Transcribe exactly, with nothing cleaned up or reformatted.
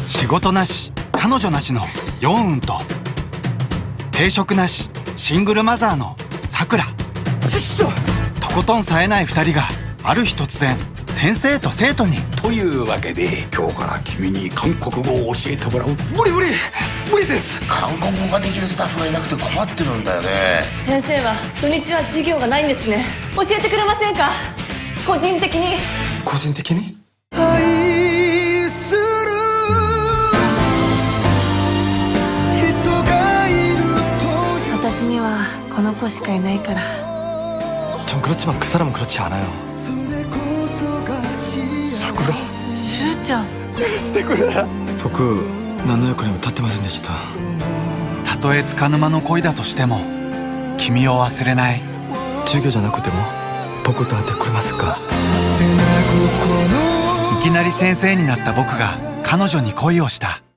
仕事なし彼女なしのヨンウンと、定職なしシングルマザーのさくら。とことん冴えないふたりがある日突然先生と生徒に。 というわけで今日から君に韓国語を教えてもらう。無理無理無理です。 韓国語ができるスタッフがいなくて困ってるんだよね。 先生は土日は授業がないんですね。教えてくれませんか？個人的に。 個人的に私にはこの子しかいないから。 전 그렇지만 그 사람은 그렇지 않아요. 사쿠라. しゅうちゃん。 してくれ。僕何の役にも立ってませんでした。 たとえ束の間の恋だとしても君を忘れない。 授業じゃなくても僕と会ってくれますか？ いきなり先生になった僕が彼女に恋をした。